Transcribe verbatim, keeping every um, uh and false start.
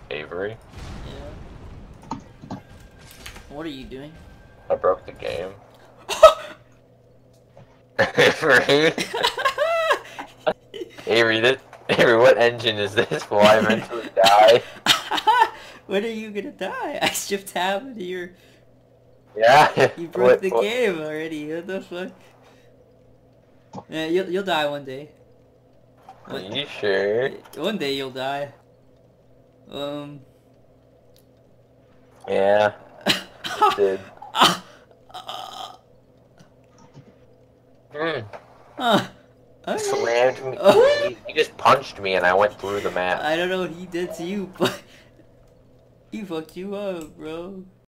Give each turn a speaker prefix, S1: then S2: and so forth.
S1: Avery.
S2: Yeah. What are you doing?
S1: I broke the game. Avery? Avery, this, Avery, what engine is this? Will I eventually die?
S2: When are you gonna die? I shift tab into your...
S1: Yeah.
S2: You broke
S1: what,
S2: the
S1: what?
S2: game already, what the fuck? Yeah, you'll, you'll die one day.
S1: Are
S2: One,
S1: you sure?
S2: one day you'll die. Um...
S1: Yeah. It did. Mm.
S2: Huh. Okay.
S1: Slammed me. He, he just punched me and I went through the map.
S2: I don't know what he did to you, but he fucked you up, bro.